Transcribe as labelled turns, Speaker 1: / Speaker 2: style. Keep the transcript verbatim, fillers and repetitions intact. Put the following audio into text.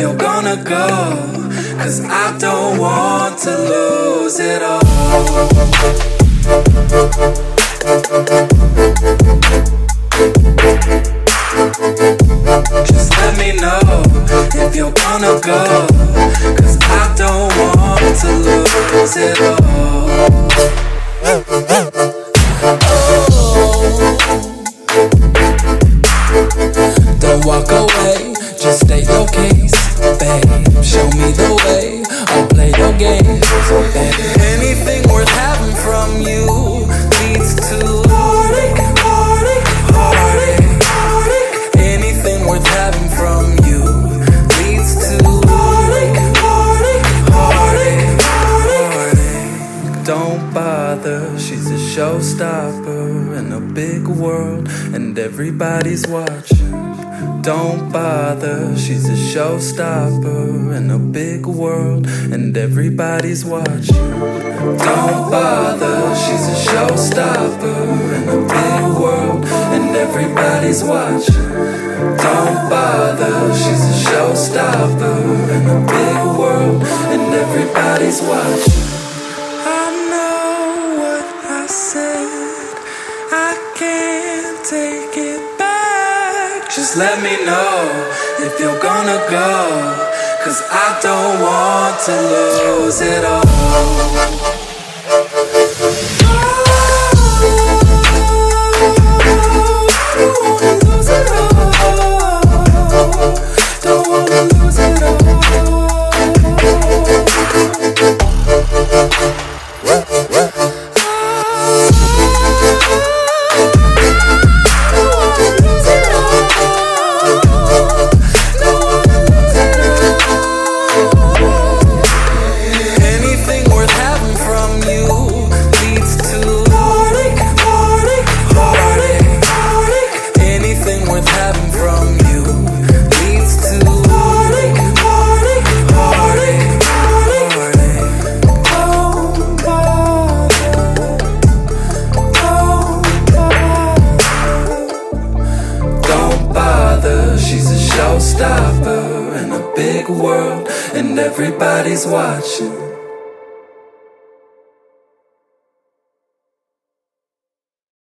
Speaker 1: you're gonna go, 'cause I don't want to lose it all. Just let me know if you're gonna go, 'cause I don't want to lose it all. Don't walk away, just state your case, babe. Show me the way, I'll play your game, babe. Anything worth having from you leads to heartache, heartache, heartache, heartache. Anything worth having from you leads to heartache, heartache, heartache, heartache. Don't bother, she's a showstopper in a big world and everybody's watching. Don't bother, she's a showstopper in a big world and everybody's watching. Don't bother, she's a showstopper in a big world and everybody's watching. Don't bother, she's a showstopper in a big world and everybody's watching. I know what I said, I can't take it back. Just let me know if you're gonna go, 'cause I don't want to lose it all. She's a showstopper in a big world and everybody's watching.